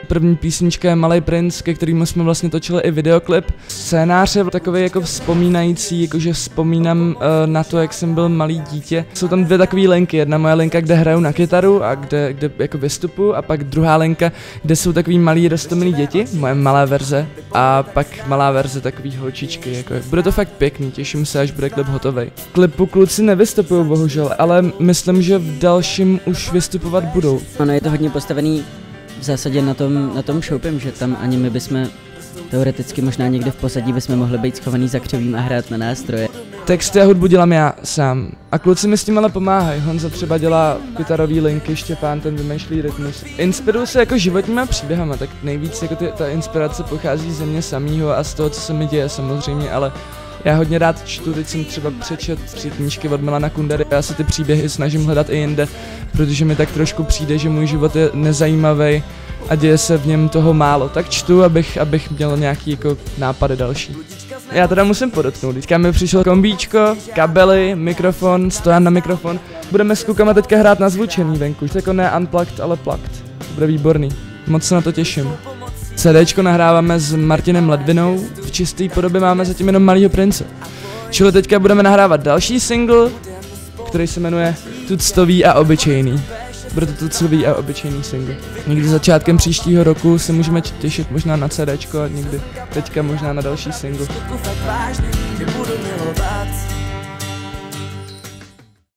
první písnička je Malý princ, ke kterému jsme vlastně točili i videoklip. Scénář je takový jako vzpomínající, jakože vzpomínám na to, jak jsem byl malý dítě. Jsou tam dvě takové linky, jedna moje linka, kde hraju na kytaru a kde jako vystupuju, a pak druhá linka, kde jsou takový malí roztomilí děti, moje malá verze, a pak malá verze takový holčičky. Jako. Bude to fakt pěkný, těším se, až bude klip hotovej. Klipu kluci nevystupují bohužel, ale myslím, že v dalším už vystupovat budou. Ono je to hodně postavený v zásadě na tom šoupem, že tam ani my bychom teoreticky možná někde v pozadí bychom mohli být schovaný za křovím a hrát na nástroje. Texty a hudbu dělám já sám. A kluci mi s tím ale pomáhají. Honza třeba dělá kytarový linky, Štěpán ten vymýšlí rytmus. Inspiruju se jako životníma příběhama, tak nejvíc jako ta inspirace pochází ze mě samýho a z toho, co se mi děje samozřejmě, ale já hodně rád čtu, teď jsem třeba přečet 3 knížky od Milana Kundery. Já se ty příběhy snažím hledat i jinde, protože mi tak trošku přijde, že můj život je nezajímavý a děje se v něm toho málo. Tak čtu, abych měl nějaký jako nápady další. Já teda musím podotknout, teďka mi přišel kombíčko, kabely, mikrofon, stojan na mikrofon. Budeme s klukama teďka hrát na zvučení venku, jako ne unplugged, ale plugged. To bude výborný, moc se na to těším. CDčko nahráváme s Martinem Ledvinou, v čisté podobě máme zatím jenom Malýho prince. Čili teďka budeme nahrávat další single, který se jmenuje Tuctový a obyčejný. Bude to tuctový a obyčejný single. Někdy začátkem příštího roku se můžeme těšit možná na CDčko a někdy teďka možná na další single.